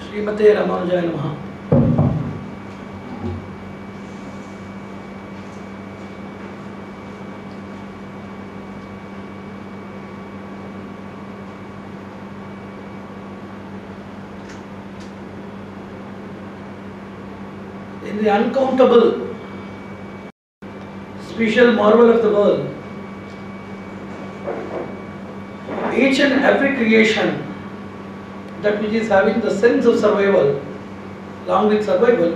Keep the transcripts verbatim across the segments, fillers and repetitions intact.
Srimate Ramanujaya Namaha. In the uncountable special marvel of the world, each and every creation, that which is having the sense of survival, along with survival,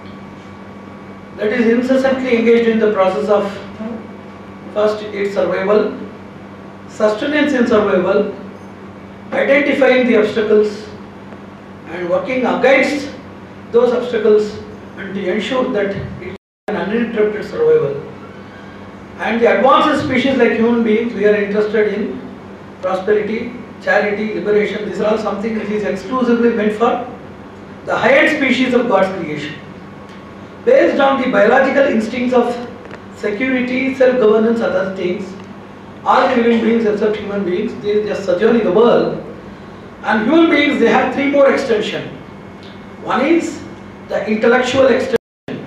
that is incessantly engaged in the process of first its survival, sustenance in survival, identifying the obstacles and working against those obstacles and to ensure that it is an uninterrupted survival. And the advanced species like human beings, we are interested in prosperity, charity, liberation. These are all something which is exclusively meant for the higher species of God's creation. Based on the biological instincts of security, self-governance, other things, all the living beings except human beings, they just sojourn in the world. And human beings, they have three more extensions. One is the intellectual extension,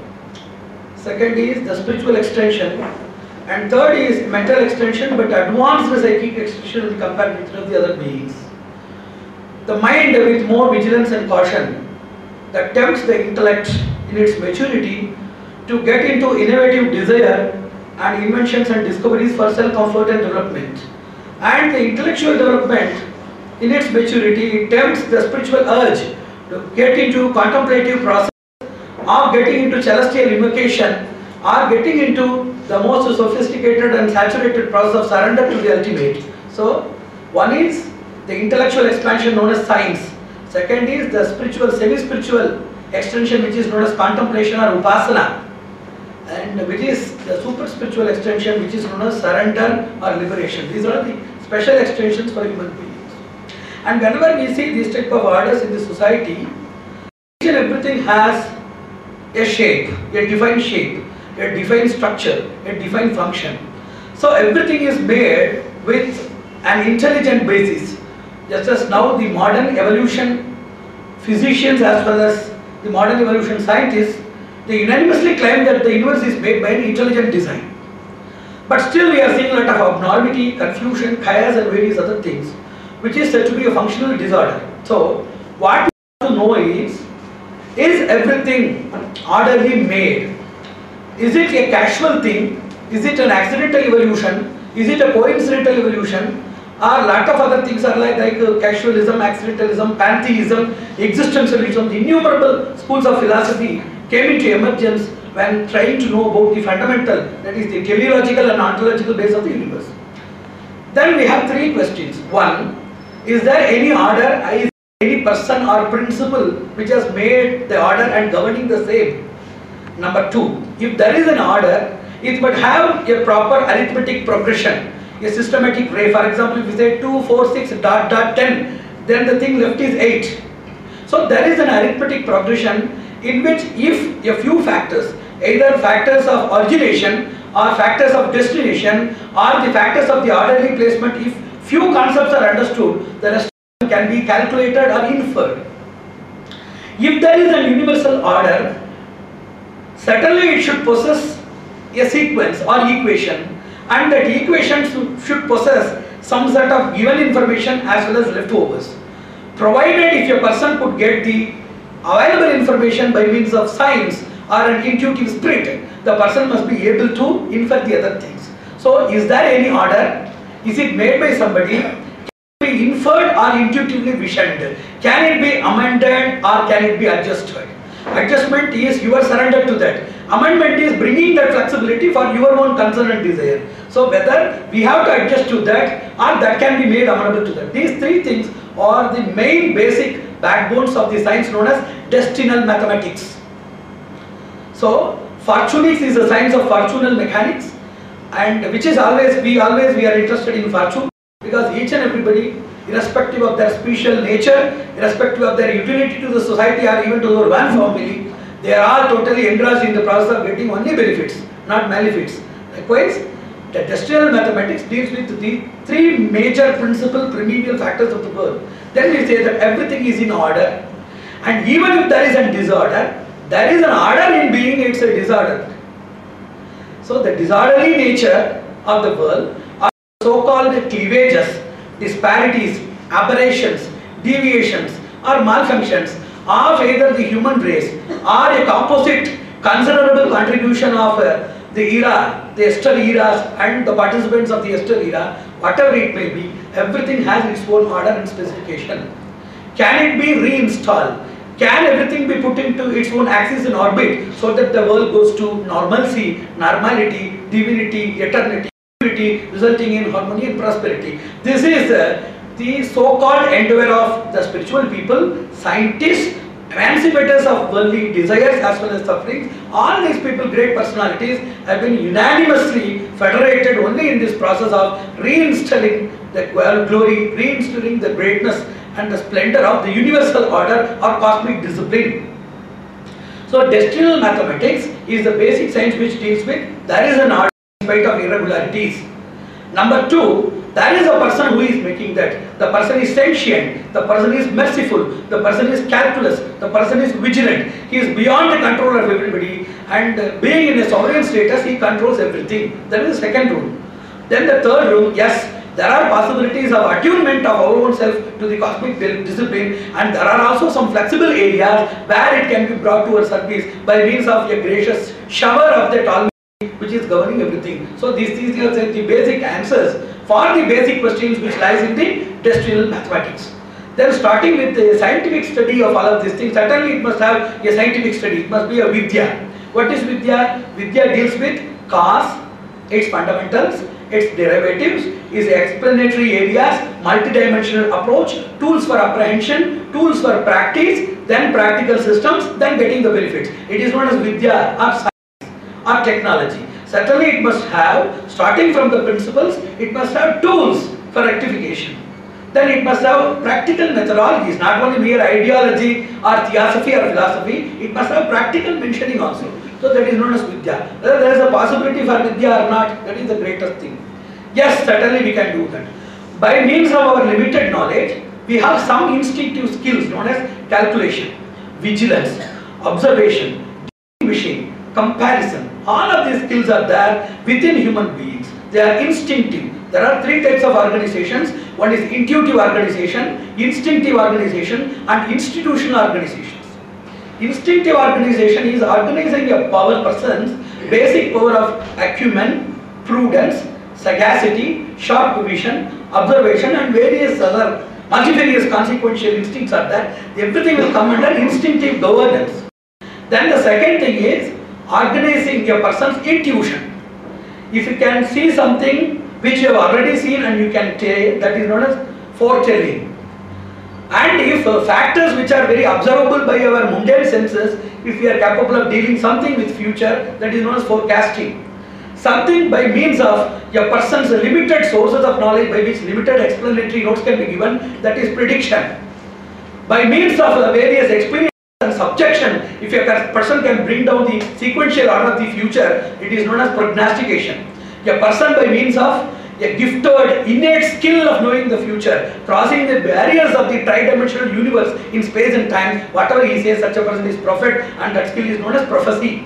second is the spiritual extension, and third is mental extension, but advanced psychic extension compared with of the other beings. The mind with more vigilance and caution that tempts the intellect in its maturity to get into innovative desire and inventions and discoveries for self-comfort and development. And the intellectual development in its maturity, it tempts the spiritual urge to get into contemplative process or getting into celestial invocation or getting into the most sophisticated and saturated process of surrender to the ultimate. So, one is the intellectual expansion known as science. Second is the spiritual, semi-spiritual extension which is known as contemplation or upasana. And which is the super spiritual extension which is known as surrender or liberation. These are the special extensions for human beings. And whenever we see these type of orders in the society, each and everything has a shape, a defined shape, a defined structure, a defined function. So everything is made with an intelligent basis. Just as now the modern evolution physicians as well as the modern evolution scientists, they unanimously claim that the universe is made by an intelligent design. But still we are seeing a lot of abnormality, confusion, chaos and various other things, which is said to be a functional disorder. So what we have to know is, is everything orderly made? Is it a casual thing? Is it an accidental evolution? Is it a coincidental evolution? Or lot of other things are like, like uh, casualism, accidentalism, pantheism, existentialism. Innumerable schools of philosophy came into emergence when trying to know about the fundamental, that is the teleological and ontological base of the universe. Then we have three questions. One, is there any order, is there any person or principle which has made the order and governing the same? Number two, if there is an order, it must have a proper arithmetic progression, a systematic way. For example, if you say two, four, six, dot, dot, ten, then the thing left is eight. So there is an arithmetic progression in which if a few factors, either factors of origination or factors of destination or the factors of the orderly placement, if few concepts are understood, the rest can be calculated or inferred. If there is a universal order, certainly it should possess a sequence or equation, and that equation should possess some sort of given information as well as leftovers. Provided if a person could get the available information by means of science or an intuitive spirit, the person must be able to infer the other things. So is there any order? Is it made by somebody? Can it be inferred or intuitively visioned? Can it be amended or can it be adjusted? Adjustment is your surrender to that. Amendment is bringing that flexibility for your own concern and desire. So whether we have to adjust to that or that can be made amenable to that. These three things are the main basic backbones of the science known as destinal mathematics. So fortunics is the science of fortunal mechanics, and which is always, we always we are interested in fortune, because each and everybody, irrespective of their special nature, irrespective of their utility to the society or even to their one family, they are all totally engrossed in the process of getting only benefits, not malefits. Likewise, the destinal mathematics deals with the three major principal primordial factors of the world. Then we say that everything is in order, And even if there is a disorder, there is an order in being, it's a disorder. So the disorderly nature of the world are so-called cleavages, disparities, aberrations, deviations or malfunctions of either the human race or a composite considerable contribution of uh, the era, the Esther eras and the participants of the Esther era, whatever it may be, everything has its own order and specification. Can it be reinstalled? Can everything be put into its own axis in orbit so that the world goes to normalcy, normality, divinity, eternity, resulting in harmony and prosperity? This is uh, the so-called endeavor of the spiritual people, scientists, emancipators of worldly desires as well as sufferings. All these people, great personalities, have been unanimously federated only in this process of reinstalling the glory, reinstalling the greatness and the splendor of the universal order or cosmic discipline. So destinal mathematics is the basic science which deals with there is an order in spite of irregularities. Number two, there is a person who is making that. The person is sentient, the person is merciful, the person is calculus, the person is vigilant. He is beyond the control of everybody, and uh, being in a sovereign status, he controls everything. That is the second rule. Then the third rule, yes, there are possibilities of attunement of our own self to the cosmic discipline, and there are also some flexible areas where it can be brought to our service by means of a gracious shower of that Almighty which is governing everything. So these, these are the basic answers for the basic questions which lies in the destinal mathematics. Then starting with the scientific study of all of these things, certainly it must have a scientific study, it must be a Vidya. What is Vidya? Vidya deals with cause, its fundamentals, its derivatives, its explanatory areas, multidimensional approach, tools for apprehension, tools for practice, then practical systems, then getting the benefits. It is known as Vidya or science or technology. Certainly it must have, starting from the principles, it must have tools for rectification. Then it must have practical methodologies, not only mere ideology or theosophy or philosophy, it must have practical mentioning also. So that is known as Vidya. Whether there is a possibility for Vidya or not, that is the greatest thing. Yes, certainly we can do that. By means of our limited knowledge, we have some instinctive skills known as calculation, vigilance, observation, distinguishing, comparison. All of these skills are there within human beings. They are instinctive. There are three types of organizations. One is intuitive organization, instinctive organization, and institutional organizations. Instinctive organization is organizing a power person's basic power of acumen, prudence, sagacity, sharp vision, observation, and various other multifarious consequential instincts are there. Everything will come under instinctive governance. Then the second thing is organizing a person's intuition. If you can see something which you have already seen and you can tell, that is known as foretelling. And if uh, factors which are very observable by our mundane senses, if we are capable of dealing something with future, that is known as forecasting. Something by means of a person's limited sources of knowledge by which limited explanatory notes can be given, that is prediction. By means of uh, various experiences and subjection, if a person can bring down the sequential order of the future, it is known as prognostication. A person by means of a gifted innate skill of knowing the future, crossing the barriers of the tri-dimensional universe in space and time, whatever he says, such a person is prophet, and that skill is known as prophecy.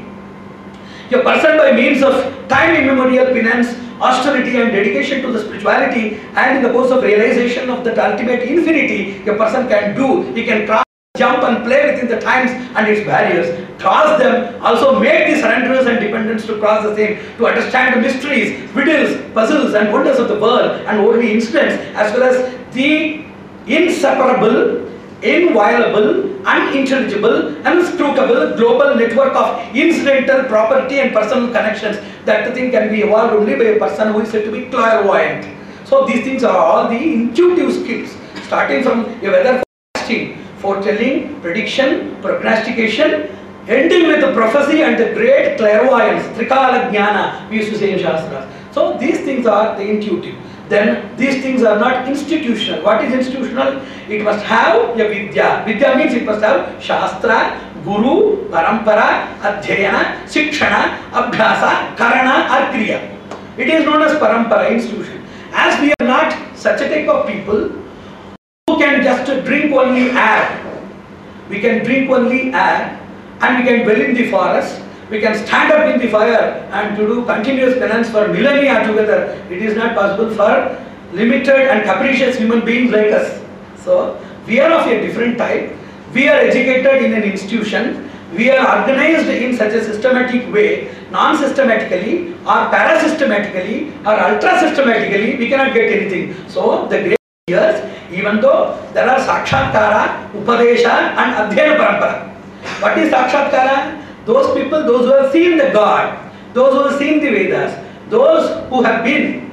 A person by means of time immemorial penance, austerity and dedication to the spirituality, and in the course of realization of that ultimate infinity, a person can do, he can cross, jump and play within the times and its barriers, cross them, also make the surrenderers and dependents to cross the same, to understand the mysteries, riddles, puzzles and wonders of the world and worldly incidents, as well as the inseparable, inviolable, unintelligible, unscrutable global network of incidental property and personal connections. That the thing can be evolved only by a person who is said to be clairvoyant. So these things are all the intuitive skills, starting from a weather forecasting, foretelling, prediction, prognostication, ending with the prophecy and the great clairvoyance, Trikala Jnana, we used to say in Shastras. So these things are the intuitive. Then these things are not institutional. What is institutional? It must have a Vidya. Vidya means it must have Shastra, Guru, Parampara, Adhyayana, Sikshana, Abhyasa, Karana or Kriya. It is known as Parampara, institution. As we are not such a type of people who can just drink only air, We can drink only air, and we can dwell in the forest. We can stand up in the fire and to do continuous penance for millennia together. It is not possible for limited and capricious human beings like us. So, we are of a different type. We are educated in an institution. We are organized in such a systematic way, non-systematically or parasystematically or ultra-systematically, we cannot get anything. So, the great years, even though there are Sakshatkara, Upadesha and Adhyayana Parampara. What is Sakshatkara? Those people, those who have seen the God, those who have seen the Vedas, those who have been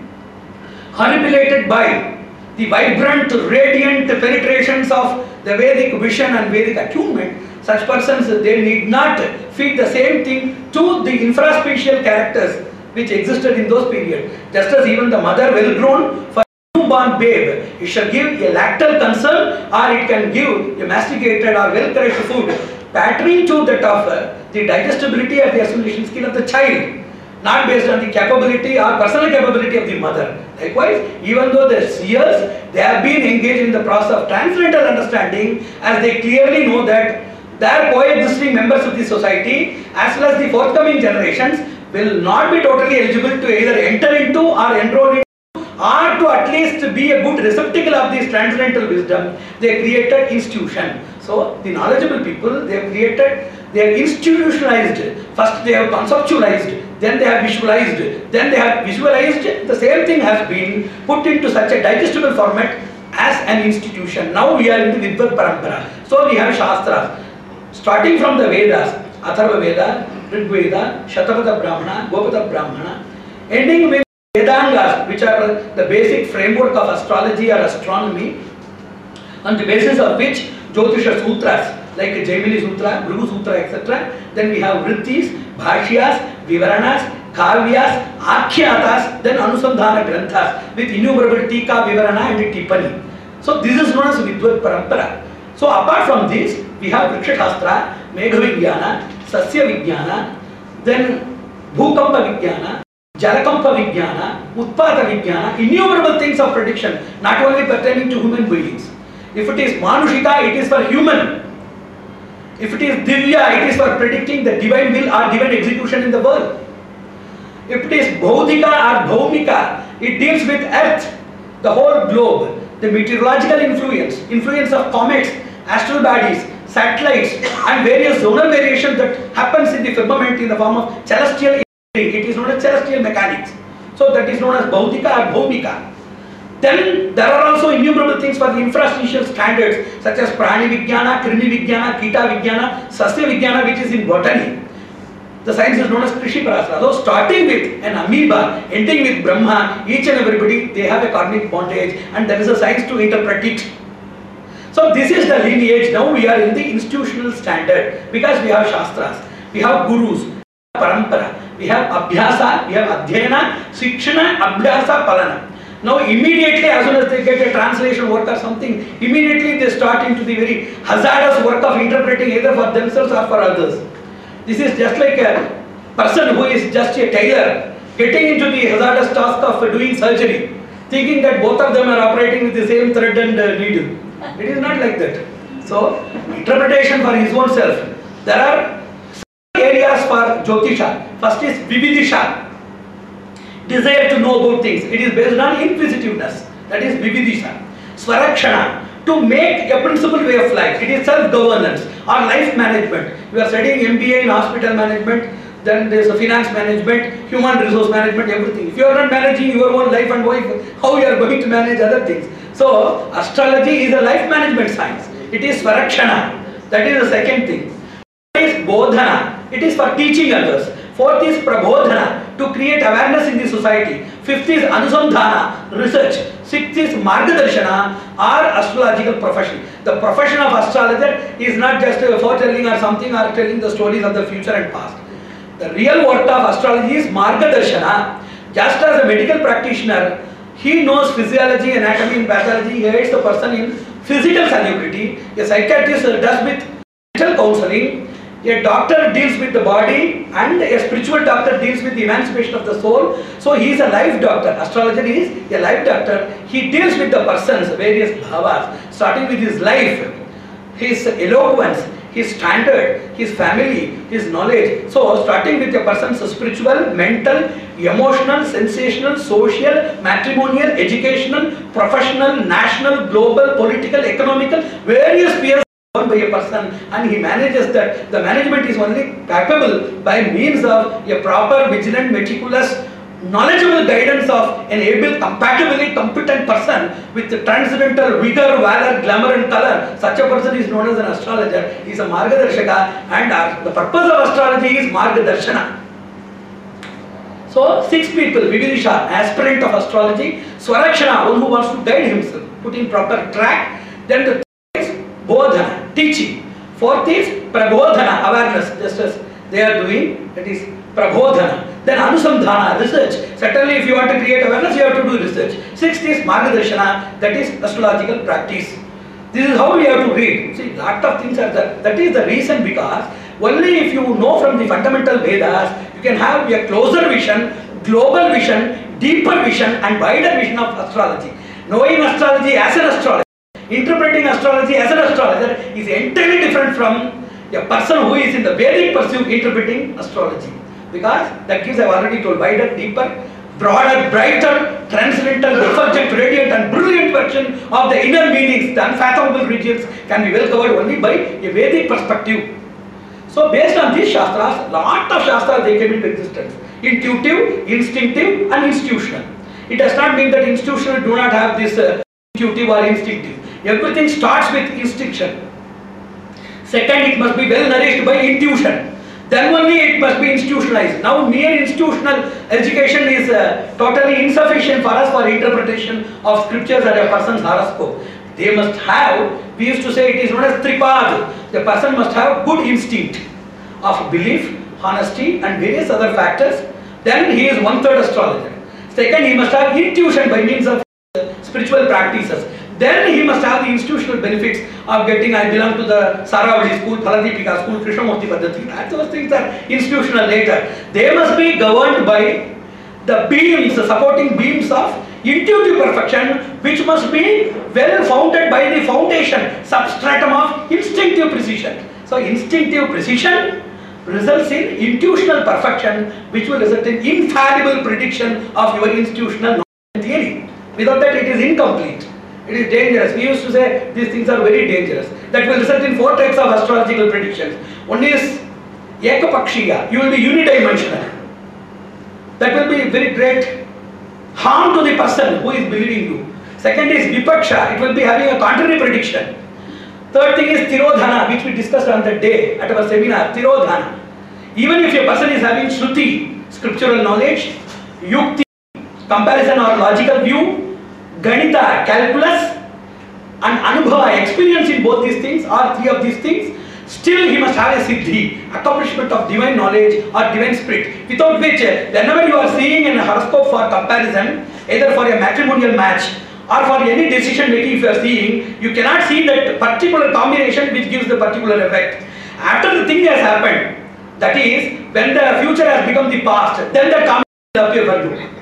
manipulated by the vibrant, radiant penetrations of the Vedic vision and Vedic attunement, such persons, they need not feed the same thing to the infraspecial characters which existed in those periods. Just as even the mother well grown for a newborn babe, it shall give a lactal concern or it can give a masticated or well crushed food, patterning to that of uh, the digestibility and the assimilation skill of the child, not based on the capability or personal capability of the mother. Likewise, even though the seers, they have been engaged in the process of transcendental understanding, as they clearly know that their coexisting members of the society as well as the forthcoming generations will not be totally eligible to either enter into or enroll into or to at least be a good receptacle of this transcendental wisdom. They created institution. So, the knowledgeable people, they have created, they have institutionalized. First they have conceptualized, then they have visualized, then they have visualized. The same thing has been put into such a digestible format as an institution. Now we are in the Vidvat Parampara. So we have Shastras. Starting from the Vedas, Atharva Veda, Rig Veda, Shatabata Brahmana, Gopata Brahmana, ending with Vedangas, which are the basic framework of astrology or astronomy, on the basis of which Jyotisha Sutras like Jaimini Sutra, Bhrigu Sutra, et cetera. Then we have Vrittis, Bhashyas, Vivaranas, Kavyas, Akhyatas, then Anusandhana Granthas with innumerable Tika, Vivarana and Tippani. So this is known as Vidvat Parampara. So apart from this, we have Vriksha Shastra, Megha Vijnana, Sasya Vijnana, then Bhukampa Vijnana, Jalakampa Vijnana, Utpata Vijnana, innumerable things of prediction, not only pertaining to human beings. If it is Manushika, it is for human. If it is Divya, it is for predicting the divine will or divine execution in the world. If it is Bhaudika or Bhaumika, it deals with earth, the whole globe, the meteorological influence, influence of comets, astral bodies, satellites and various zonal variation that happens in the firmament in the form of celestial engineering. It is known as celestial mechanics. So that is known as Bhaudika or Bhaumika. Then there are also innumerable things for the infraspecial standards such as Prani Vijnana, Krimi Vijnana, Kita Vijnana, Sasya Vijnana, which is in botany. The science is known as Krishi Parasara. So starting with an amoeba, ending with Brahma, each and everybody, they have a karmic bondage and there is a science to interpret it. So this is the lineage. Now we are in the institutional standard because we have Shastras, we have Gurus, Parampara, we have Abhyasa, we have Adhyayana, Sikshana, Abhyasa, Palana. Now immediately as soon as they get a translation work or something, immediately they start into the very hazardous work of interpreting either for themselves or for others. This is just like a person who is just a tailor getting into the hazardous task of doing surgery, thinking that both of them are operating with the same thread and uh, needle. It is not like that. So, interpretation for his own self. There are areas for Jyotisha. First is Vividisha. Desire to know about things. It is based on inquisitiveness. That is Vividisha. Swarakshana. To make a principled way of life. It is self-governance or life management. You are studying M B A in hospital management, then there is a finance management, human resource management, everything. If you are not managing your own life and life, how you are going to manage other things? So, astrology is a life management science. It is Swarakshana. That is the second thing. It is Bodhana. It is for teaching others. Fourth is Prabodhana, to create awareness in the society. Fifth is Anusandhana, research. Sixth is Margadarshana, or astrological profession. The profession of astrologer is not just a foretelling or something or telling the stories of the future and past. The real work of astrology is Margadarshana. Just as a medical practitioner, he knows physiology, anatomy and pathology, he aids the person in physical salubrity. A psychiatrist does with mental counseling. A doctor deals with the body and a spiritual doctor deals with the emancipation of the soul. So he is a life doctor. Astrologer is a life doctor. He deals with the person's various bhavas, starting with his life, his eloquence, his standard, his family, his knowledge. So starting with a person's spiritual, mental, emotional, sensational, social, matrimonial, educational, professional, national, global, political, economical, various spheres by a person, and he manages that. The management is only capable by means of a proper, vigilant, meticulous, knowledgeable guidance of an able, compatibly competent person with the transcendental vigor, valor, glamour and color. Such a person is known as an astrologer. He is a Margadarshaka, and uh, the purpose of astrology is Margadarshana. So six people: Vividisha, aspirant of astrology; Swarakshana, one who wants to guide himself, put in proper track. Then the third is Bodhana, teaching. Fourth is Prabodhana, awareness, just as they are doing, that is Prabodhana. Then Anusandhana, research. Certainly if you want to create awareness, you have to do research. Sixth is Margadarshana, that is astrological practice. This is how we have to read. See, lot of things are there. That is the reason, because only if you know from the fundamental Vedas, you can have a closer vision, global vision, deeper vision and wider vision of astrology. Knowing astrology as an astrologer, interpreting astrology as an astrologer is entirely different from a person who is in the Vedic pursuit interpreting astrology. Because that gives, I have already told, wider, deeper, broader, brighter, transcendental, refulgent, radiant and brilliant version of the inner meanings. The unfathomable regions can be well covered only by a Vedic perspective. So based on these Shastras, lot of Shastras they came into existence. Intuitive, instinctive and institutional. It does not mean that institutional do not have this uh, intuitive or instinctive. Everything starts with instinction. Second, it must be well nourished by intuition. Then only it must be institutionalized. Now mere institutional education is uh, totally insufficient for us for interpretation of scriptures and a person's horoscope. They must have, we used to say it is known as tripad. The person must have good instinct of belief, honesty and various other factors. Then he is one third astrologer. Second, he must have intuition by means of spiritual practices. Then he must have the institutional benefits of getting, I belong to the Saravadi school, Paladipika school, Krishnamurti Paddhati. Those things are institutional later. They must be governed by the beams, the supporting beams of intuitive perfection, which must be well founded by the foundation, substratum of instinctive precision. So instinctive precision results in intuitional perfection, which will result in infallible prediction of your institutional knowledge and theory. Without that, it is incomplete. It is dangerous. We used to say these things are very dangerous. That will result in four types of astrological predictions. One is Ekapakshiya. You will be unidimensional. That will be very great harm to the person who is believing you. Second is Vipaksha. It will be having a contrary prediction. Third thing is Tirodhana, which we discussed on that day at our seminar. Tirodhana. Even if a person is having Shruti, scriptural knowledge, Yukti, comparison or logical view, Ganita, calculus and Anubhava, experience in both these things or three of these things, still he must have a Siddhi, accomplishment of divine knowledge or divine spirit, without which whenever you are seeing an horoscope for comparison, either for a matrimonial match or for any decision making if you are seeing, you cannot see that particular combination which gives the particular effect. After the thing has happened, that is, when the future has become the past, then the combination will appear for you.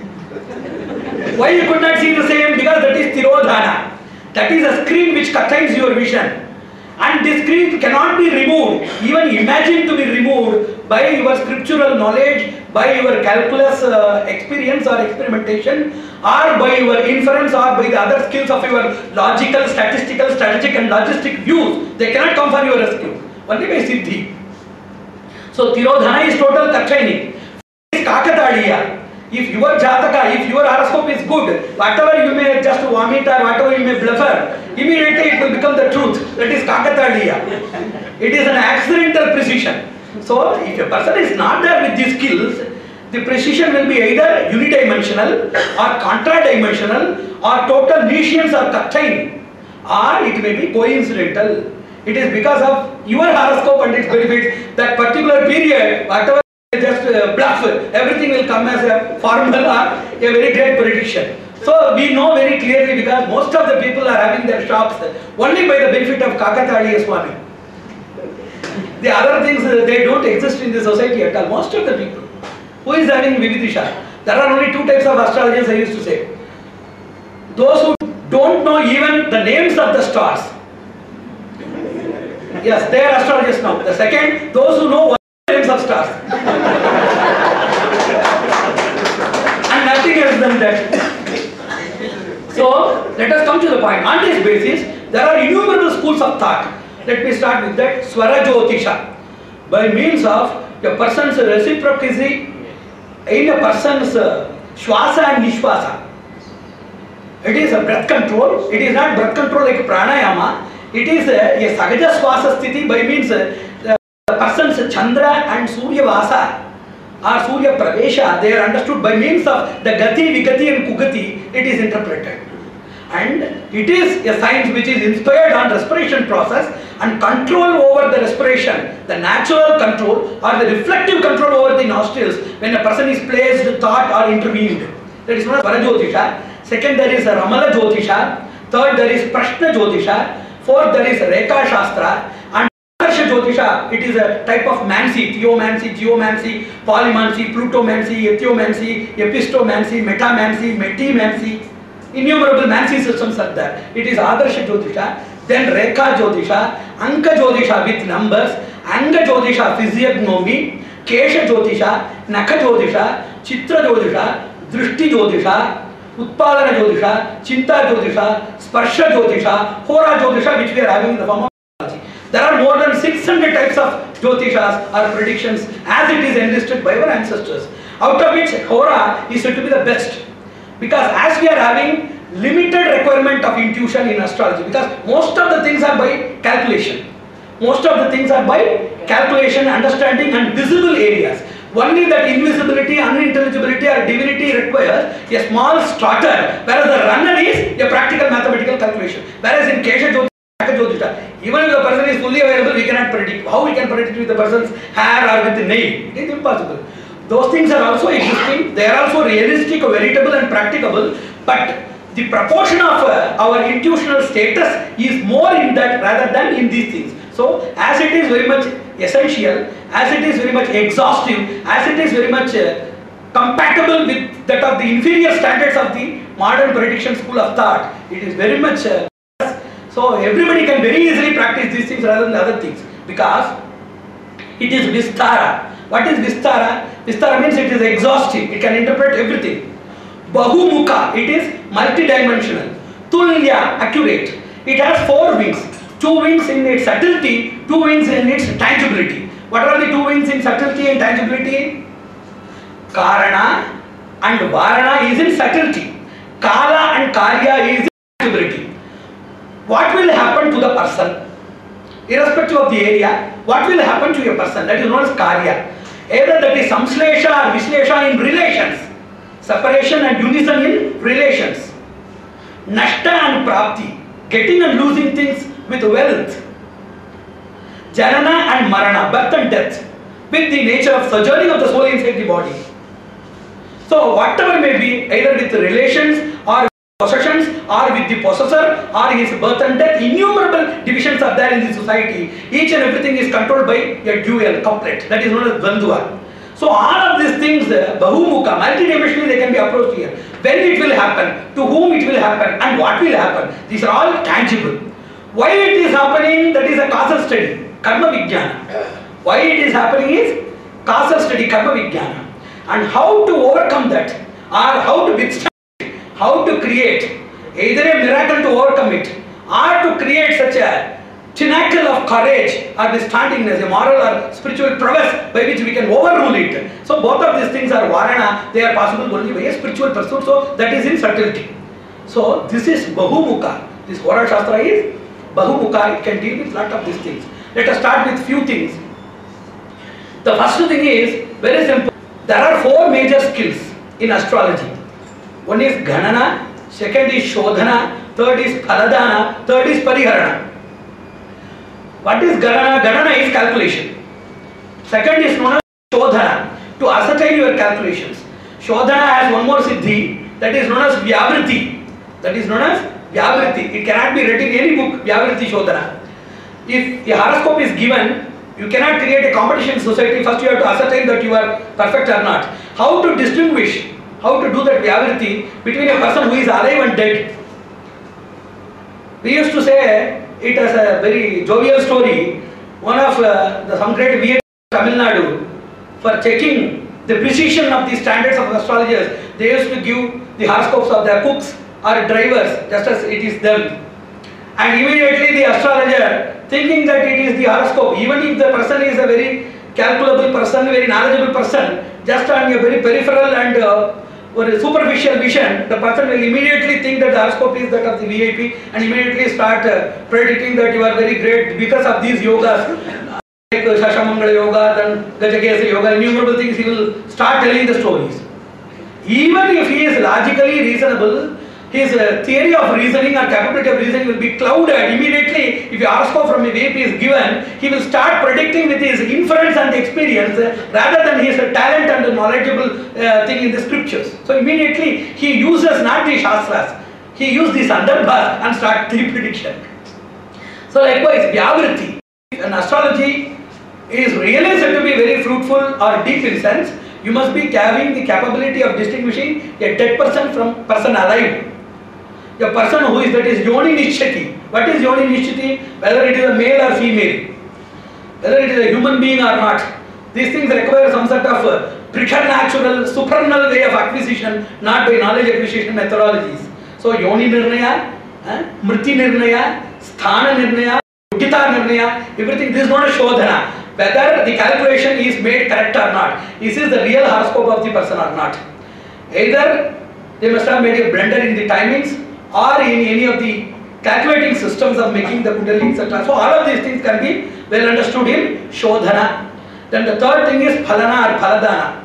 Why you could not see the same? Because that is Tirodhana. That is a screen which contains your vision. And this screen cannot be removed, even imagined to be removed by your scriptural knowledge, by your calculus uh, experience or experimentation, or by your inference or by the other skills of your logical, statistical, strategic and logistic views. They cannot come for your rescue. Only by Siddhi. So Tirodhana is total Takshainik. It is Kakatadiya. If your Jataka, if your horoscope is good, whatever you may just vomit or whatever you may bluffer, immediately it will become the truth. That is Kakatadiya. It is an accidental precision. So if a person is not there with these skills, the precision will be either unidimensional or contradimensional or total nescience or Takshainik, or it may be coincidental. It is because of your horoscope and its benefits, that particular period, whatever just uh, bluff, everything will come as a formal or a very great prediction. So we know very clearly, because most of the people are having their shops only by the benefit of Kakatadiya Swami. The other things, uh, they don't exist in the society at all. Most of the people. Who is having Vividisha? There are only two types of astrologers, I used to say. Those who don't know even the names of the stars. Yes, they are astrologers now. The second, those who know what names of stars. And nothing else than that. So, let us come to the point. On this basis, there are innumerable schools of thought. Let me start with that. Swara Jyotisha. By means of a person's reciprocity in a person's uh, Shwasa and Nishwasa. It is a breath control. It is not breath control like pranayama. It is a, a Sagaja Swasa Sthiti by means uh, the person's Chandra and Surya Vasa or Surya Pravesha. They are understood by means of the Gati, Vigati and Kugati. It is interpreted. And it is a science which is inspired on respiration process and control over the respiration, the natural control or the reflective control over the nostrils when a person is placed, thought or intervened. That is known as Parajyotisha. Second, there is a Ramala Jyotisha. Third, there is Prashna Jyotisha. Fourth, there is Rekha Shastra. And Adarsha Jyotisha, it is a type of mancy, theomancy, geomancy, polymancy, plutomancy, ethiomancy, epistomancy, metamancy, metimancy. Innumerable mancy systems are there. It is Adarsha Jyotisha. Then Rekha Jyotisha, Anka Jyotisha with numbers, Anga Jyotisha physiognomy, Kesha Jyotisha, Naka Jyotisha, Chitra Jyotisha, Drishti Jyotisha, Utpadana Jyotisha, Chinta Jyotisha, Sparsha Jyotisha, Hora Jyotisha, which we are having in the form of astrology. There are more than six hundred types of Jyotishas or predictions as it is enlisted by our ancestors. Out of which Hora is said to be the best. Because as we are having limited requirement of intuition in astrology, because most of the things are by calculation. Most of the things are by calculation, understanding and visible areas. Only that invisibility, unintelligibility or divinity requires a small starter, whereas the runner is a practical mathematical calculation. Whereas in Kesha Jyotisha, even if the person is fully available, we cannot predict. How we can predict with the person's hair or with the nail? It is impossible. Those things are also existing. They are also realistic, veritable and practicable. But the proportion of uh, our intuitional status is more in that rather than in these things. So, as it is very much essential, as it is very much exhaustive, as it is very much uh, compatible with that of the inferior standards of the modern prediction school of thought, it is very much, uh, so everybody can very easily practice these things rather than other things, because it is Vistara. What is Vistara? Vistara means it is exhaustive, it can interpret everything. Bahumukha, it is multidimensional. Tulya, accurate. It has four wings. Two wings in its subtlety, two wings in its tangibility. What are the two wings in subtlety and tangibility? Karana and Varana is in subtlety. Kala and Karya is in tangibility. What will happen to the person? Irrespective of the area, what will happen to a person? That is known as Karya. Either that is Samslesha or Vislesha in relations. Separation and unison in relations. Nashta and Prapti, getting and losing things with wealth. Janana and Marana, birth and death, with the nature of sojourning of the soul inside the body. So whatever may be, either with relations or possessions or with the possessor or his birth and death, innumerable divisions are there in the society. Each and everything is controlled by a dual couplet, that is known as Dvandva. So all of these things, uh, Bahumukha, multidimensionally they can be approached here. When it will happen, to whom it will happen and what will happen, these are all tangible. Why it is happening, that is a causal study, Karma Vijnana. Why it is happening is causal study, Karma Vijnana. And how to overcome that, or how to withstand it, how to create either a miracle to overcome it, or to create such a tinacle of courage or the standingness, a moral or spiritual prowess by which we can overrule it. So both of these things are Varana, they are possible only by a spiritual pursuit, so that is in subtlety. So this is Bahumukha. This Hora Shastra is Bahumukha, it can deal with lot of these things. Let us start with few things. The first thing is very simple. There are four major skills in astrology. One is Ganana, second is Shodhana, third is Phaladana, third is Pariharana. What is Ganana? Ganana is calculation. Second is known as Shodhana, to ascertain your calculations. Shodhana has one more siddhi, that is known as Vyavriti. That is known as Vyavriti. It cannot be written in any book, Vyavriti Shodhana. If a horoscope is given, you cannot create a competition society. First you have to ascertain that you are perfect or not. How to distinguish, how to do that Vyavriti between a person who is alive and dead. We used to say it as a very jovial story one of uh, the some great V A Tamil Nadu, for checking the precision of the standards of astrologers, they used to give the horoscopes of their cooks or drivers just as it is them. And immediately the astrologer, thinking that it is the horoscope, even if the person is a very calculable person, very knowledgeable person, just on a very peripheral and uh, or a superficial vision, the person will immediately think that the horoscope is that of the V I P and immediately start uh, predicting that you are very great because of these yogas. Like uh, Shashamangala yoga, then Gajakesa yoga, innumerable things, he will start telling the stories. Even if he is logically reasonable, his uh, theory of reasoning or capability of reasoning will be clouded immediately. If a horoscope from a V I P is given, he will start predicting with his inference and experience uh, rather than his uh, talent and knowledgeable uh, thing in the scriptures. So immediately he uses not the shastras, he uses the sandarbhas and start the prediction. So likewise, Vyavritti, an astrology is really said to be very fruitful or deep in sense, you must be having the capability of distinguishing a dead person from person alive. A person who is, that is Yoni Nishtati. What is Yoni Nishtati? Whether it is a male or female, whether it is a human being or not. These things require some sort of uh, preternatural, supernal way of acquisition, not by knowledge acquisition methodologies. So Yoni Nirnaya, eh, Mriti Nirnaya, Sthana Nirnaya, Yogita Nirnaya, everything, this is not a Shodhana. Whether the calculation is made correct or not. This is the real horoscope of the person or not. Either they must have made a blunder in the timings or in any of the calculating systems of making the Kundalini, et cetera. So all of these things can be well understood in Shodhana. Then the third thing is Phalana or Phaladana.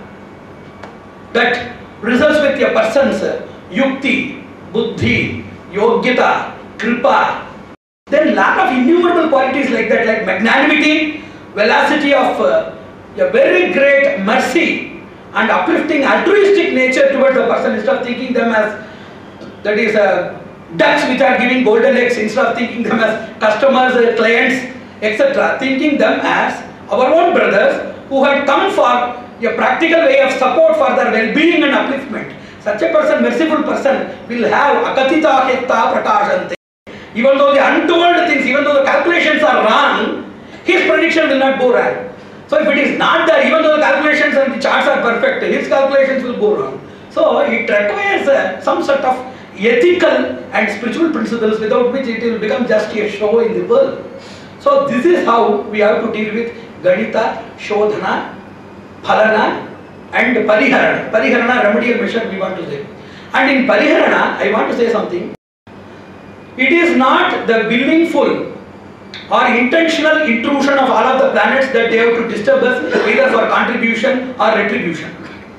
That results with a person's Yukti, Buddhi, Yogyata, Kripa. Then lot of innumerable qualities like that, like magnanimity, velocity of uh, a very great mercy and uplifting altruistic nature towards the person instead of thinking them as, that is, uh, ducks which are giving golden eggs, instead of thinking them as customers, uh, clients, et cetera. Thinking them as our own brothers who had come for a practical way of support for their well-being and upliftment. Such a person, merciful person, will have akatita hetta prakashante. Even though the untold things, even though the calculations are wrong, his prediction will not go wrong. So if it is not there, even though the calculations and the charts are perfect, his calculations will go wrong. So it requires uh, some sort of ethical and spiritual principles without which it will become just a show in the world. So this is how we have to deal with Ganita, Shodhana, Phalana and Pariharana. Pariharana, remedial measure we want to say. And in Pariharana, I want to say something. It is not the willful or intentional intrusion of all of the planets that they have to disturb us either for contribution or retribution.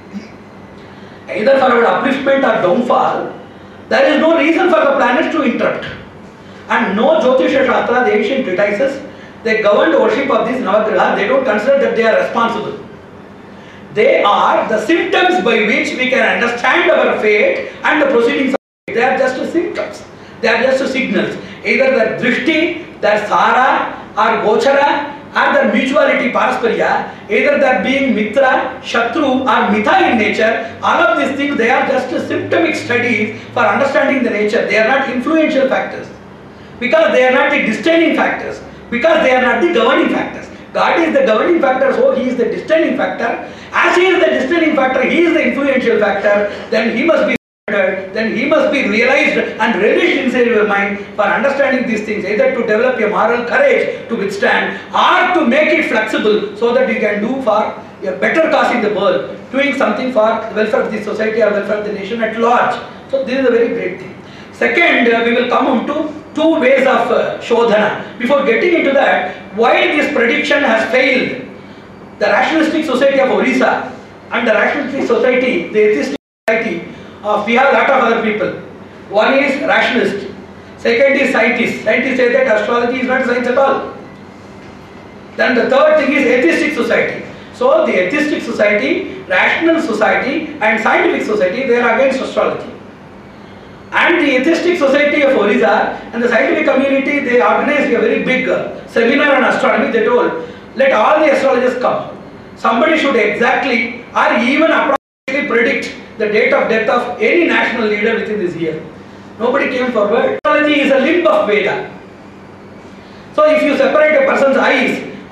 Either for our upliftment or downfall, there is no reason for the planets to interrupt. And no Jyotisha Shastra, the ancient treatises, they govern the worship of these Navagraha, they don't consider that they are responsible. They are the symptoms by which we can understand our fate and the proceedings of fate. They are just symptoms. They are just signals. Either their drishti, their sara or gochara or their mutuality, parasparya, either they are being mitra, shatru or mitha in nature, all of these things, they are just symptomic studies for understanding the nature. They are not influential factors. Because they are not the discerning factors. Because they are not the governing factors. God is the governing factor, so He is the discerning factor. As He is the discerning factor, He is the influential factor, then He must be then he must be realized and relished inside your mind for understanding these things, either to develop a moral courage to withstand or to make it flexible so that you can do for a better cause in the world, doing something for the welfare of the society or welfare of the nation at large. So this is a very great thing. Second, uh, we will come on to two ways of uh, Shodhana. Before getting into that, why this prediction has failed. The rationalistic society of Orissa and the rationalistic society, the atheistic society, Uh, we have a lot of other people. One is rationalist, second is scientist. Scientists say that astrology is not science at all. Then the third thing is atheistic society. So the atheistic society, rational society and scientific society, they are against astrology. And the atheistic society of Orissa and the scientific community, they organized a very big uh, seminar on astronomy. They told, let all the astrologers come. Somebody should exactly or even approximately predict the date of death of any national leader within this year. Nobody came forward. Astrology is a limb of Veda. So if you separate a person's eyes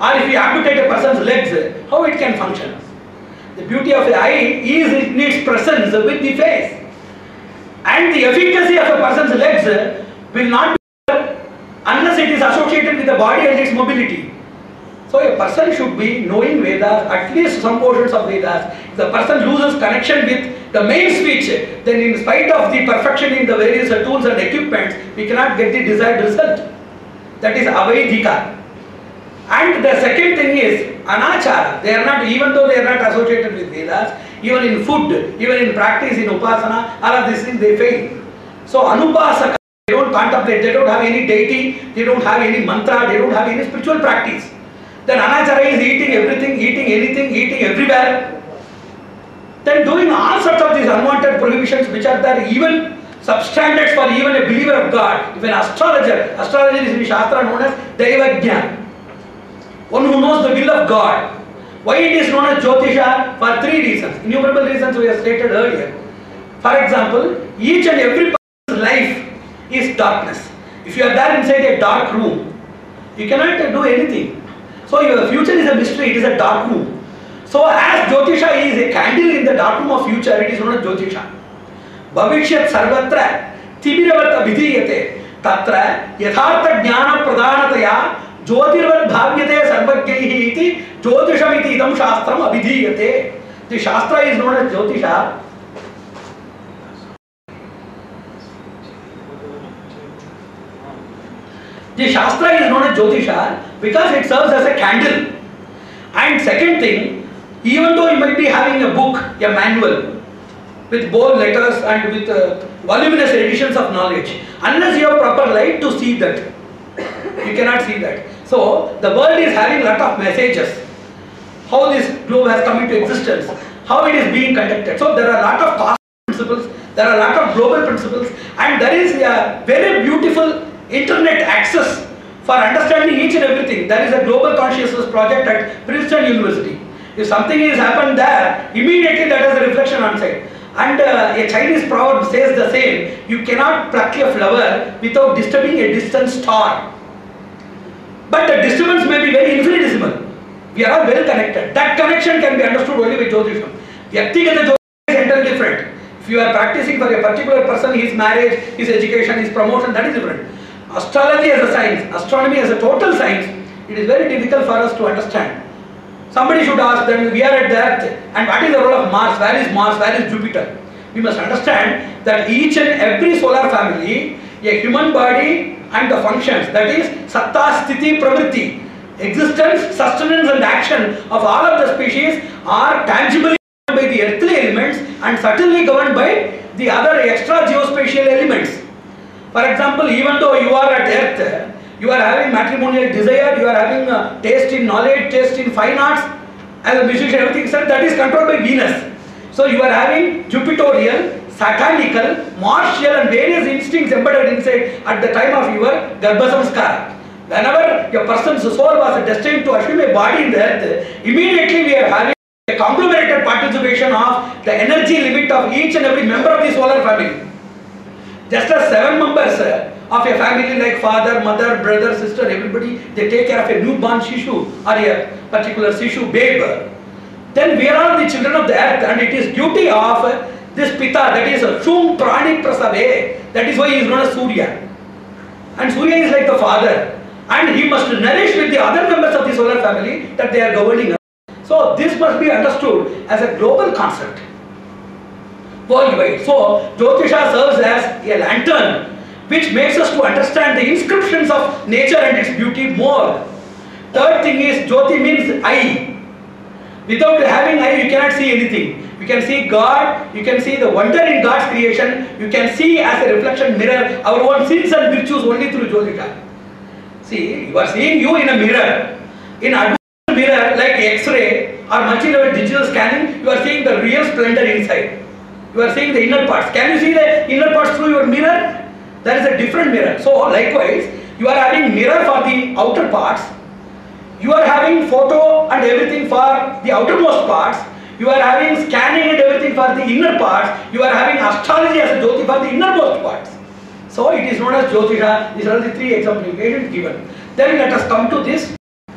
Or if you amputate a person's legs, how it can function? The beauty of the eye is it needs presence with the face. And the efficacy of a person's legs will not be unless it is associated with the body and its mobility. So a person should be knowing Vedas, at least some portions of Vedas. If the person loses connection with the main speech, then in spite of the perfection in the various tools and equipments, we cannot get the desired result. That is avaidhika. And the second thing is anachara. They are not, even though they are not associated with Vedas, even in food, even in practice, in upasana, all of these things they fail. So anupasaka, they don't contemplate, they don't have any deity, they don't have any mantra, they don't have any spiritual practice. Then anachara is eating everything, eating anything, eating everywhere. Then doing all sorts of these unwanted prohibitions which are there, even substandards for even a believer of God. If an astrologer, astrologer is in Shastra known as Daivagyan, one who knows the will of God. Why it is known as Jyotisha? For three reasons, innumerable reasons we have stated earlier. For example, each and every person's life is darkness. If you are there inside a dark room, you cannot do anything. So your future is a mystery, it is a dark room. So as Jyotisha is a candle in the dark room of future, it is known as Jyotisha. Bhavishyat sarvatra tibiravat abhidhiyate tatra yathartha jnana pradhanataya jyotirvat bhavyate sarvajnaihi iti jyotisham iti idam shastram abhidhiyate. The shastra is known as Jyotisha. The Shastra is known as Jyotisha because it serves as a candle. And second thing, even though you might be having a book, a manual, with bold letters and with uh, voluminous editions of knowledge, unless you have proper light to see that, you cannot see that. So, the world is having a lot of messages. How this globe has come into existence, how it is being conducted. So, there are a lot of cosmic principles, there are a lot of global principles, and there is a very beautiful internet access for understanding each and everything. There is a global consciousness project at Princeton University. If something is happened there, immediately that has a reflection on site. And uh, a Chinese proverb says the same, you cannot pluck a flower without disturbing a distant star. But the disturbance may be very infinitesimal. We are all well connected. That connection can be understood only with Jyotisham. Vyaktigata Jyotisham is entirely different. If you are practicing for a particular person, his marriage, his education, his promotion, that is different. Astrology as a science, astronomy as a total science, it is very difficult for us to understand. Somebody should ask them, we are at the Earth, and what is the role of Mars? Where is Mars? Where is Jupiter? We must understand that each and every solar family, a human body and the functions, that is Satta, Sthiti, Pravritti, existence, sustenance and action of all of the species are tangibly governed by the earthly elements and subtly governed by the other extra geospatial elements. For example, even though you are at Earth, you are having matrimonial desire, you are having a taste in knowledge, taste in fine arts, as a musician, everything, sir, that is controlled by Venus. So you are having Jupiterial, Satanical, martial and various instincts embedded inside at the time of your Garbha Samskara. Whenever a person's soul was destined to assume a body in the Earth, immediately we are having a conglomerated participation of the energy limit of each and every member of the solar family. Just as seven members of a family like father, mother, brother, sister, everybody, they take care of a newborn Shishu or a particular Shishu babe. Then we are all the children of the earth, and it is duty of this Pita, that is Shum Prani Prasave, that is why he is known as Surya. And Surya is like the father, and he must nourish with the other members of the solar family that they are governing us. So this must be understood as a global concept. Worldwide. So Jyotisha serves as a lantern which makes us to understand the inscriptions of nature and its beauty more. Third thing is Jyoti means eye. Without having eye you cannot see anything. You can see God, you can see the wonder in God's creation, you can see as a reflection mirror our own sins and virtues only through Jyotisha. See, you are seeing you in a mirror. In advanced mirror like X-ray or multi-level digital scanning, you are seeing the real splendor inside. You are seeing the inner parts. Can you see the inner parts through your mirror? That is a different mirror. So likewise, you are having mirror for the outer parts. You are having photo and everything for the outermost parts. You are having scanning and everything for the inner parts. You are having astrology as a Jyoti for the innermost parts. So it is known as Jyotisha. These are the three exemplifications given. Then let us come to this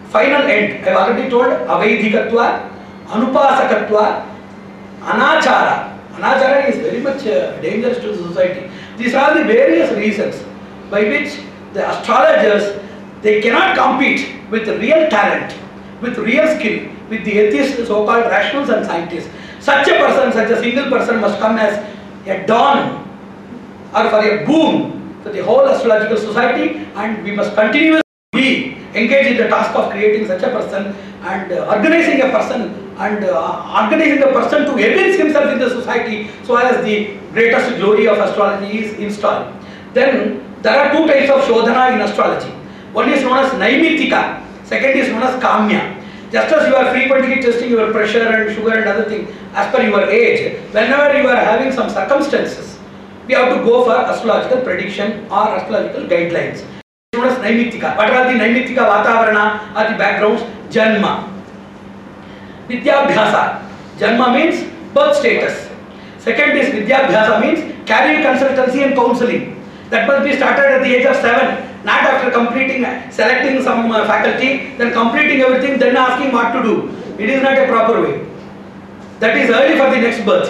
final end. I have already told avaidhikatva, anupasakatva, anachara. Anachara is very much uh, dangerous to the society. These are the various reasons by which the astrologers, they cannot compete with real talent, with real skill, with the atheists, so-called rationals and scientists. Such a person, such a single person must come as a dawn or for a boon to the whole astrological society, and we must continuously be engaged in the task of creating such a person and uh, organizing a person and uh, organizing a person to evince himself in the society so as the greatest glory of astrology is installed. Then there are two types of shodhana in astrology. One is known as naimitika, second is known as kamya. Just as you are frequently testing your pressure and sugar and other things as per your age, whenever you are having some circumstances, we have to go for astrological prediction or astrological guidelines. Known as naimitika. What are the naimitika vatavarana or the backgrounds? Janma. Vidyabhyasa. Janma means birth status. Second is Vidyabhyasa means career consultancy and counseling. That must be started at the age of seven. Not after completing, selecting some uh, faculty, then completing everything, then asking what to do. It is not a proper way. That is early for the next birth.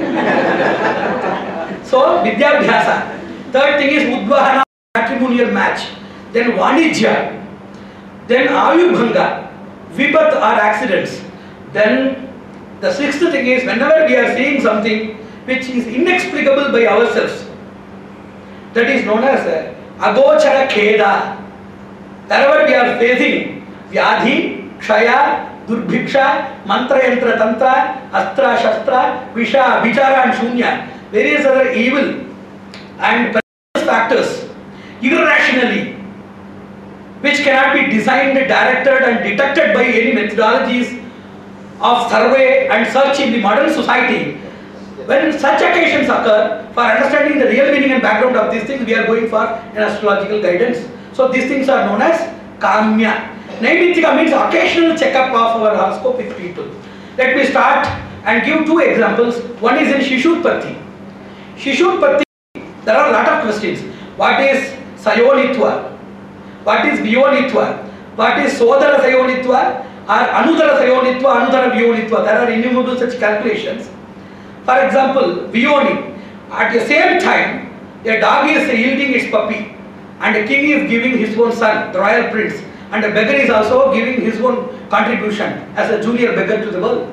So, Vidyabhyasa. Third thing is Udvahana, matrimonial match. Then Vanijya. Then Ayubhanga, Vipat or accidents. Then the sixth thing is whenever we are seeing something which is inexplicable by ourselves, that is known as uh, Agochara Kheda. Wherever we are facing Vyadhi, Kshaya, Durbhiksha, Mantra Yantra Tantra, Astra Shastra, Visha, Vichara and Shunya, various other evil and factors, irrationally, which cannot be designed, directed and detected by any methodologies of survey and search in the modern society. When such occasions occur, for understanding the real meaning and background of these things, we are going for an astrological guidance. So these things are known as kamya. Naimitika means occasional checkup of our horoscope with people. Let me start and give two examples. One is in Shishutpatti. Shishutpatti, there are a lot of questions. What is Sayonitva? What is Vyonitva? What is Sodara Sayonitva or Anudara Sayonitva, Anudara Vyonitva? There are innumerable such calculations. For example, Vyoni, at the same time, a dog is yielding its puppy and a king is giving his own son, the royal prince, and a beggar is also giving his own contribution as a junior beggar to the world.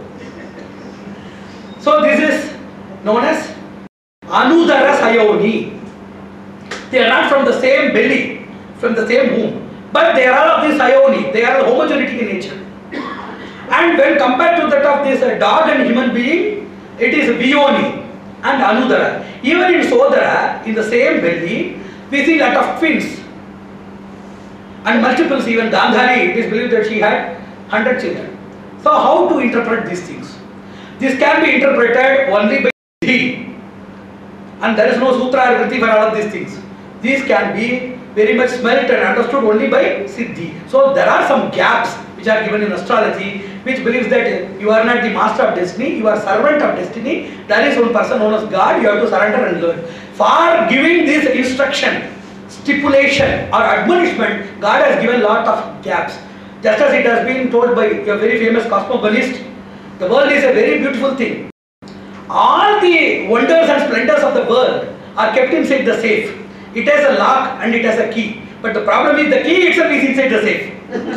So this is known as Anudara Sayoni. They are not from the same belly, from the same womb, but they are all of this Sayoni, they are homogenetic in nature. And when compared to that of this uh, dog and human being, it is Vyoni and Anudara. Even in Sodara, in the same belly, we see lot of twins and multiples. Even Gandhari, it is believed that she had one hundred children. So how to interpret these things? This can be interpreted only by Siddhi, and there is no Sutra or Vritti for all of these things. These can be very much smelt and understood only by Siddhi. So there are some gaps which are given in astrology, which believes that you are not the master of destiny, you are servant of destiny. There is one person known as God, you have to surrender and learn. For giving this instruction, stipulation or admonishment, God has given lot of gaps. Just as it has been told by a very famous cosmogonist, the world is a very beautiful thing. All the wonders and splendors of the world are kept inside the safe. It has a lock and it has a key. But the problem is the key itself is inside the safe.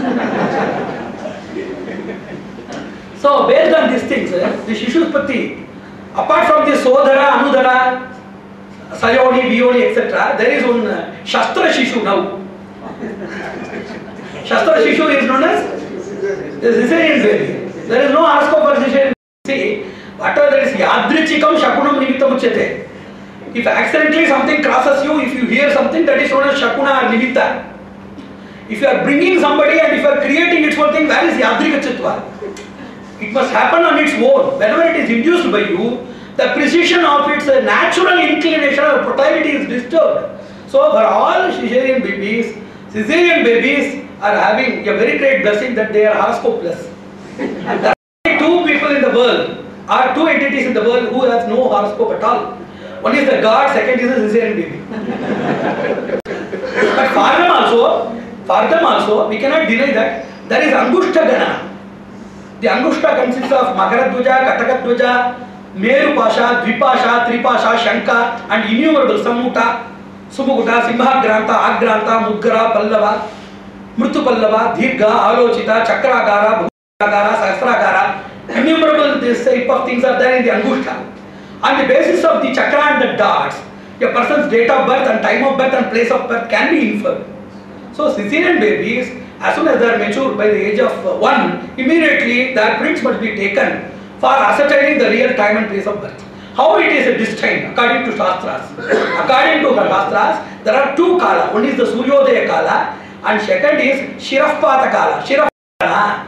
So based on these things, uh, the Shishutpatti, apart from the Sodara, Anudara, Sayoni, Vyoni, et cetera, there is one uh, Shastra Shishu now. Shastra Shishu is known as the Caesarean baby. There is no horoscope for Caesarean. See, whatever that is Yadrichikam Shakunam Nimittam Uchyate. If accidentally something crosses you, if you hear something, that is known as Shakuna or Nimitta. If you are bringing somebody and if you are creating its own thing, where is Yadrika Chitva? It must happen on its own. Whenever it is induced by you, the precision of its natural inclination or proclivity is disturbed. So for all Caesarean babies, Caesarean babies are having a very great blessing that they are horoscopeless. And there are two people in the world, or two entities in the world who has no horoscope at all. One is the God, second is the Caesarean baby. But for them also, for them also, we cannot deny that There is Angushta Gana. The Angushta consists of Makaradwaja, Katakadwaja, Merupasha, Dvipasha, Tripasha, Shanka, and innumerable Sammuta, Sumuguta, Simhagranta, Agranta, Mudgara, Pallava, Mrutu Pallava, Dirga, Alochita, Chakragara, Bhutagara, Sahasragara. Innumerable this type of things are there in the Angushta. On the basis of the chakra and the dots, a person's date of birth and time of birth and place of birth can be inferred. So Caesarean babies, as soon as they are mature by the age of one, immediately their prints must be taken for ascertaining the real time and place of birth. How it is destined according to Shastras? According to Shastras, there are two kala. One is the Suryodaya kala and second is Shirafpata kala. Shirafpata.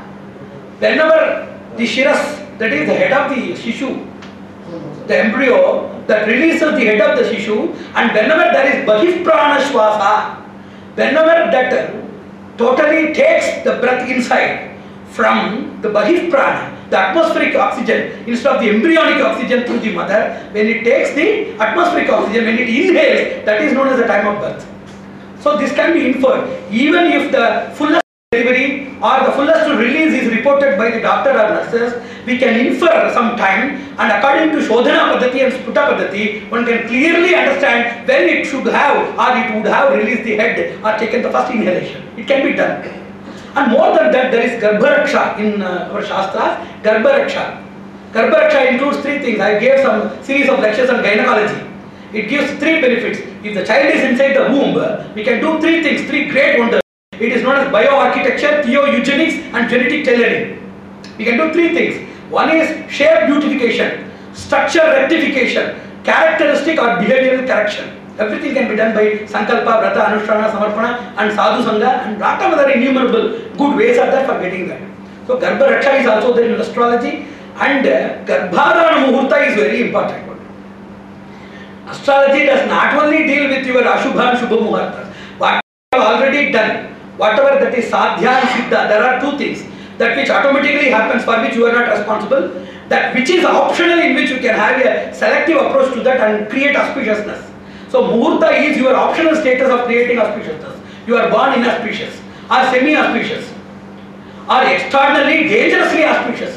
Whenever the Shiras, that is the head of the Shishu, the embryo that releases the head of the Shishu, and whenever there is Bahivprana Shwasa, whenever that totally takes the breath inside from the Bahivprana, the atmospheric oxygen, instead of the embryonic oxygen through the mother, when it takes the atmospheric oxygen, when it inhales, that is known as the time of birth. So this can be inferred. Even if the fullest delivery or the fullest release is reported by the doctor or nurses, we can infer some time, and according to Shodhana Paddhati and Sputa Paddhati, one can clearly understand when it should have or it would have released the head or taken the first inhalation. It can be done. And more than that, there is Garbharaksha in uh, our Shastras. Garbharaksha. Garbharaksha includes three things. I gave some series of lectures on gynecology. It gives three benefits. If the child is inside the womb, we can do three things, three great wonders. It is known as bioarchitecture, theoeugenics, and genetic tailoring. We can do three things. One is shape beautification, structure rectification, characteristic or behavioral correction. Everything can be done by Sankalpa, Vrata, Anushrana, Samarpana, and Sadhu Sangha, and lot of other innumerable good ways are there for getting that. So Garbha Raksha is also there in astrology, and uh, Garbhadana Muhurta is very important. Astrology does not only deal with your Ashubha and Shubha Muhurtas. What you have already done, whatever that is Sadhya and Siddha, there are two things. That which automatically happens, for which you are not responsible, that which is optional, in which you can have a selective approach to that and create auspiciousness. So Muhurta is your optional status of creating auspiciousness. You are born inauspicious or semi-auspicious or extraordinarily dangerously auspicious.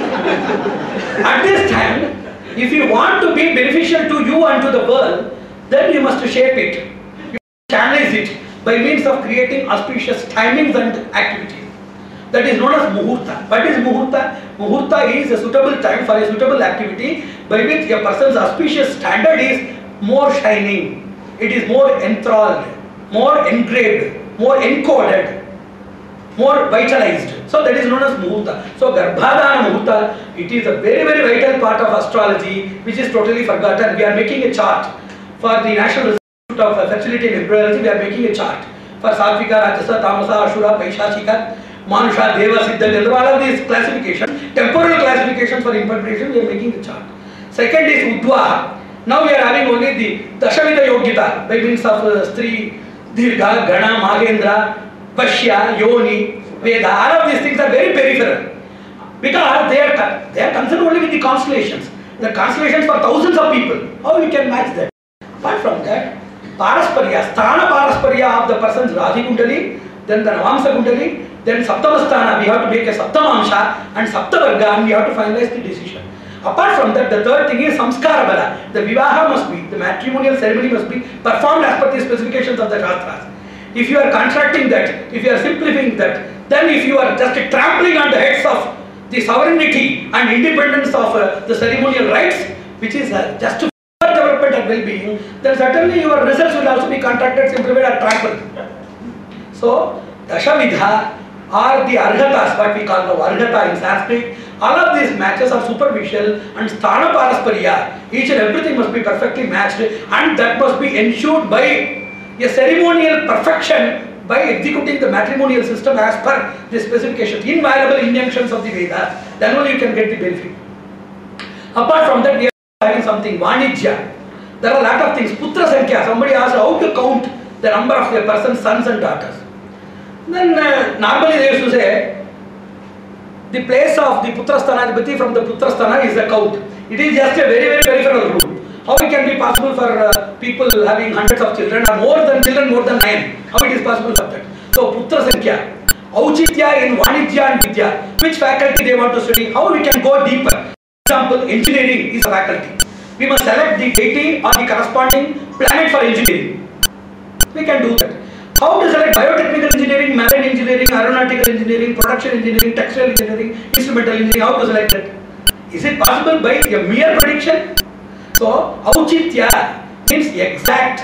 At this time, if you want to be beneficial to you and to the world, then you must shape it. You must channelize it by means of creating auspicious timings and activities. That is known as Muhurta. What is Muhurta? Muhurta is a suitable time for a suitable activity by which a person's auspicious standard is more shining, it is more enthralled, more engraved, more encoded, more vitalized. So that is known as Muhurta. So Garbhadana Muhurta, it is a very very vital part of astrology which is totally forgotten. We are making a chart for the National Institute of Fertility and Embryology. We are making a chart for Satvika, Rajasa, Tamasa, Ashura, Paishashika, Manusha, Deva, Siddha, all of these classifications, temporal classifications for interpretation, we are making the chart. Second is Uddhva. Now we are having only the Dashavida Yogita by means of uh, Stri, Dirgha, Gana, Mahendra, Vashya, Yoni, Veda. All of these things are very peripheral because they are, they are concerned only with the constellations. The constellations for thousands of people. How we can match that? Apart from that, Parasparya, Sthana Parasparya of the person's Radhi Kundali, then the Navamsa Kundali, then Saptamasthana, we have to make a Saptamamsha, and Saptavarga, and we have to finalize the decision. Apart from that, the third thing is Samskara Bala. The Vivaha must be, the matrimonial ceremony must be performed as per the specifications of the Shastras. If you are contracting that, if you are simplifying that, then if you are just trampling on the heads of the sovereignty and independence of uh, the ceremonial rights, which is uh, just to further development and well-being, then certainly your results will also be contracted, simplified and trampled. So, Dashavidha are the Arhatas, what we call the Arhata in Sanskrit. All of these matches are superficial, and Sthana Parasparya, each and everything must be perfectly matched, and that must be ensured by a ceremonial perfection by executing the matrimonial system as per the specifications, inviolable injunctions of the Vedas. Then only you can get the benefit. Apart from that, we are having something, Vanijya. There are a lot of things. Putra Sankhya, somebody asked how to count the number of a person's sons and daughters. Then uh, normally they used to say, the place of the Putra Sthanadipati from the Putra Sthana is a count. It is just a very very peripheral rule. How it can be possible for uh, people having hundreds of children or more than children, more than nine? How it is possible for that? So Putra Sankhya. Auchitya in Vanijya and Vidya. Which faculty they want to study? How we can go deeper? For example, engineering is a faculty. We must select the deity or the corresponding planet for engineering. We can do that. How to select biotechnical engineering, marine engineering, aeronautical engineering, production engineering, textile engineering, instrumental engineering? How to select that? Is it possible by a mere prediction? So, Auchitya means exact.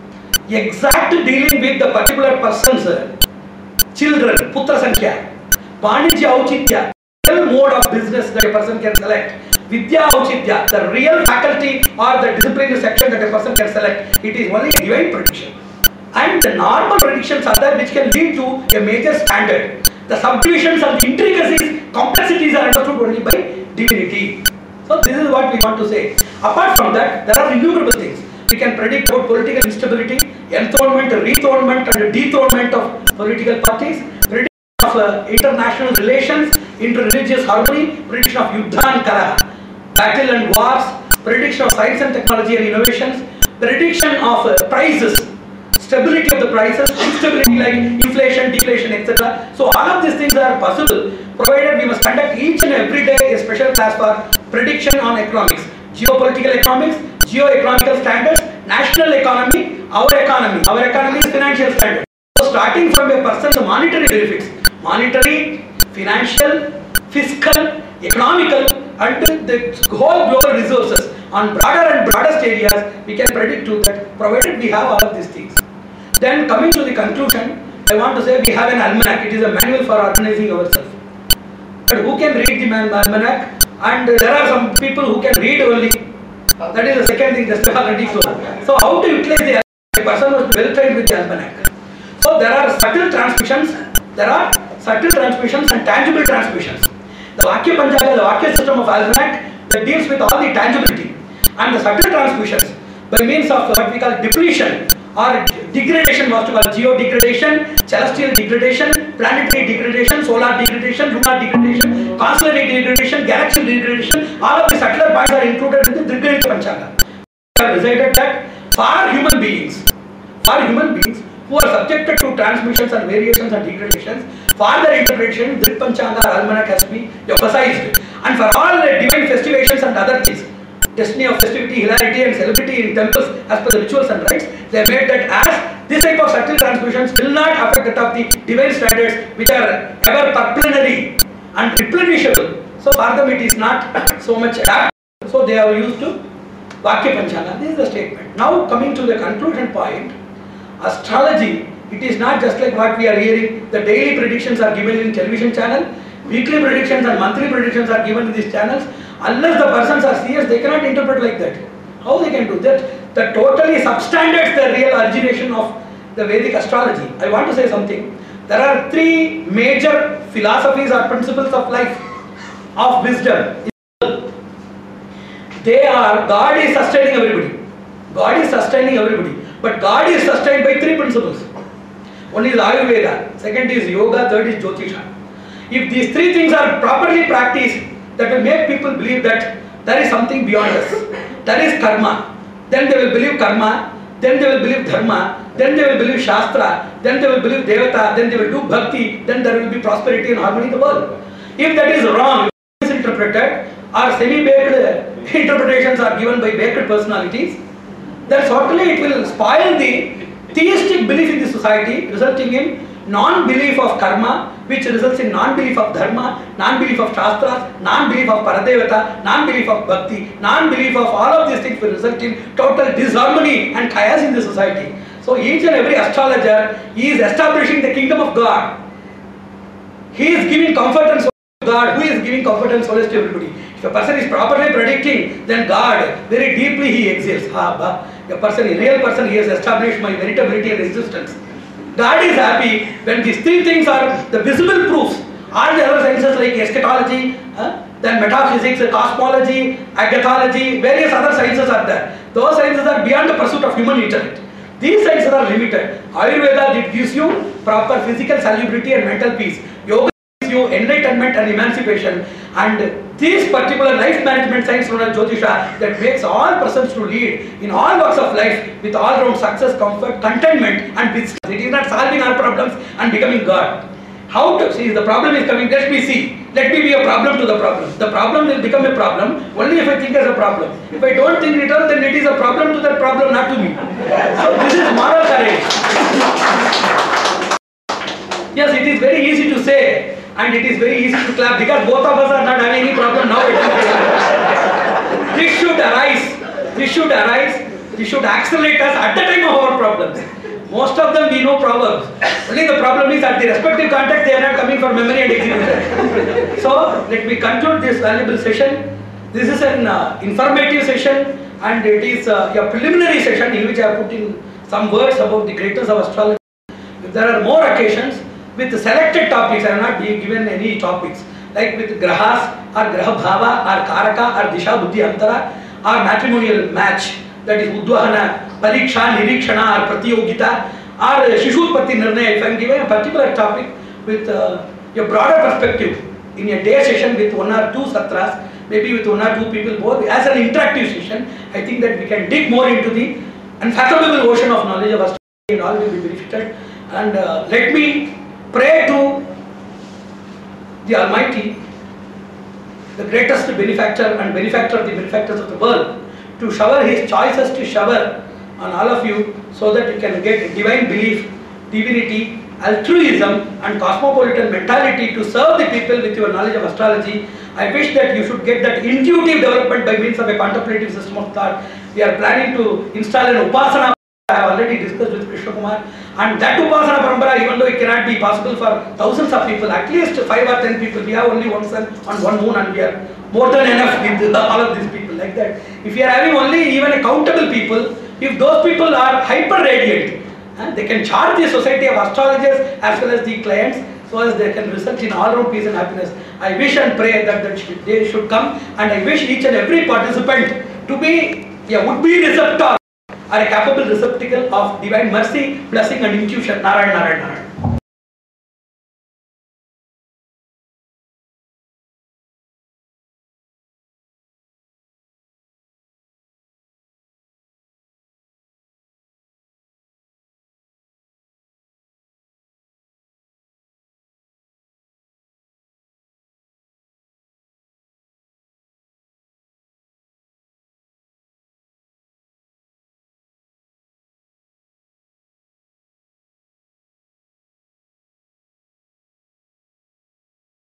Exact dealing with the particular person's children, Putra Sankhya. Vanijya Auchitya, real mode of business that a person can select. Vidya Auchitya, the real faculty or the disciplinary section that a person can select. It is only a divine prediction. And the normal predictions are there which can lead to a major standard. The subdivisions and the intricacies, complexities are understood only by divinity. So this is what we want to say. Apart from that, there are innumerable things. We can predict about political instability, enthronement, rethronement and dethronement of political parties, prediction of uh, international relations, inter-religious harmony, prediction of yuddha and kalaha, battle and wars, prediction of science and technology and innovations, prediction of uh, prices, stability of the prices, instability like inflation, deflation, et cetera. So all of these things are possible, provided we must conduct each and every day a special class for prediction on economics, geopolitical economics, geo-economical standards, national economy, our economy. Our economy is financial standard. So starting from a person's monetary benefits, monetary, financial, fiscal, economical, and the whole global resources on broader and broadest areas, we can predict to that, provided we have all of these things. Then coming to the conclusion, I want to say we have an almanac. It is a manual for organizing ourselves. But who can read the almanac? And there are some people who can read only. That is the second thing just already told. So how to utilize the almanac? A person must be well trained with the almanac. So there are subtle transmissions, there are subtle transmissions and tangible transmissions. The Vakya Panchaga, the Vakya system of almanac, that deals with all the tangibility. And the subtle transmissions by means of what we call depletion or degradation, what we call geo-degradation, celestial degradation, planetary degradation, solar degradation, lunar degradation, constellary degradation, galaxial degradation, all of the subtler points are included in the Trigranita Panchaga. We have decided that for human beings, for human beings who are subjected to transmissions and variations and degradations, for their interpretation, Drik Panchaga or almanac has to be emphasized. And for all the divine festivations and other things, destiny of festivity, hilarity and celebrity in temples as per the rituals and rites, they made that as this type of subtle transmissions will not affect that of the divine standards which are ever perplenary and replenishable. So for them it is not so much adapted. So they have used to Vakya Panchaga. This is the statement. Now coming to the conclusion point, astrology, it is not just like what we are hearing. The daily predictions are given in television channel, weekly predictions and monthly predictions are given in these channels. Unless the persons are serious, they cannot interpret like that. How they can do that? That totally substandates the real origination of the Vedic astrology. I want to say something. There are three major philosophies or principles of life, of wisdom. They are, God is sustaining everybody. God is sustaining everybody. But God is sustained by three principles. One is Ayurveda, second is Yoga, third is Jyotisha. If these three things are properly practiced, that will make people believe that there is something beyond us. There is karma. Then they will believe karma. Then they will believe dharma. Then they will believe shastra. Then they will believe devata. Then they will do bhakti. Then there will be prosperity and harmony in the world. If that is wrong, misinterpreted, or semi-baked interpretations are given by baked personalities, then certainly it will spoil the theistic belief in the society, resulting in non-belief of karma, which results in non-belief of dharma, non-belief of shastras, non-belief of paradevata, non-belief of bhakti, non-belief of all of these things will result in total disharmony and chaos in the society. So each and every astrologer is establishing the kingdom of God. He is giving comfort and solace to God, who is giving comfort and solace to everybody. If a person is properly predicting, then God very deeply he exhales. Ha, ba. A person, a real person, he has established my veritability and existence. God is happy when these three things are the visible proofs. All the other sciences like eschatology, uh, then metaphysics, cosmology, agathology, various other sciences are there. Those sciences are beyond the pursuit of human intellect. These sciences are limited. Ayurveda, it gives you proper physical salubrity and mental peace. Yoga gives you enlightenment and emancipation. And this particular life management science known as Jyotisha, that makes all persons to lead in all walks of life with all round success, comfort, contentment and wisdom. It is not solving our problems and becoming God. How to see the problem is coming, let me see. Let me be a problem to the problem. The problem will become a problem only if I think as a problem. If I don't think return, then it is a problem to that problem, not to me. So this is moral courage. Yes, it is very easy to say and it is very easy to clap because both of us are not having any problem now. This should arise. This should arise. This should accelerate us at the time of our problems. Most of them we know proverbs. Only the problem is at the respective context they are not coming for memory and execution. So let me conclude this valuable session. This is an uh, informative session and it is uh, a preliminary session in which I have put in some words about the greatness of astrology. If there are more occasions with selected topics, I have not been given any topics like with grahas or graha bhava or karaka or disha buddhi antara or matrimonial match, that is Udvahana, Pariksha, Nirikshana or Pratiyogita or Shishutpatti Nirnaya. If I am given a particular topic with uh, a broader perspective in a day session with one or two satras, maybe with one or two people both, as an interactive session, I think that we can dig more into the unfathomable ocean of knowledge of astrology and all will be benefited. And uh, let me pray to the Almighty, the greatest benefactor and benefactor of the benefactors of the world, to shower His choices to shower on all of you so that you can get divine belief, divinity, altruism and cosmopolitan mentality to serve the people with your knowledge of astrology. I wish that you should get that intuitive development by means of a contemplative system of thought. We are planning to install an Upasana. I have already discussed with Krishna Kumar, and that Upasana Parampara, even though it cannot be possible for thousands of people, at least five or ten people, we have only one sun on one moon and we are more than enough with all of these people like that. If you are having only even a countable people, if those people are hyper radiant, uh, they can charge the society of astrologers as well as the clients so as they can result in all round peace and happiness. I wish and pray that that day should come, and I wish each and every participant to be a would-be receptor or a capable receptacle of divine mercy, blessing and intuition. Narayan, Narayan, Narayan.